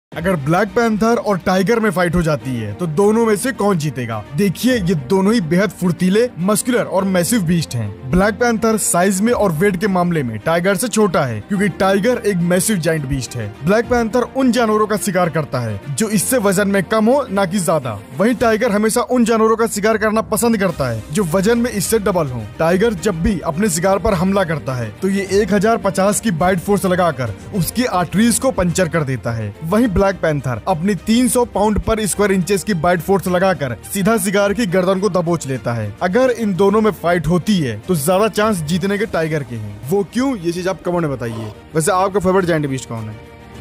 अगर black panther और tiger में फाइट हो जाती है तो दोनों में से कौन जीतेगा? देखिए, ये दोनों ही बेहद फुर्तीले, मस्कुलर और मैसिव बीस्ट हैं। ब्लैक पैंथर साइज में और वेट के मामले में टाइगर से छोटा है, क्योंकि टाइगर एक मैसिव जाइंट बीस्ट है। ब्लैक पैंथर उन जानवरों का शिकार करता है जो इससे वजन में कम हो, ना कि ज्यादा। वहीं टाइगर हमेशा उन जानवरों का शिकार करना पसंद करता है जो वजन में इससे डबल हो। टाइगर जब भी अपने शिकार पर हमला करता है तो ये 1050 की बाइट फोर्स लगाकर उसकी आर्टरीज को पंचर कर देता है। वहीं ब्लैक पैंथर अपनी 300 पाउंड पर स्क्वायर इंचेस की बाइट फोर्स लगाकर सीधा शिकार की गर्दन को दबोच लेता है। अगर इन दोनों में फाइट होती है तो ज्यादा चांस जीतने के टाइगर के हैं। वो क्यों, ये चीज आप कमेंट में बताइए। वैसे आपका फेवरेट जायंट बीस्ट कौन है?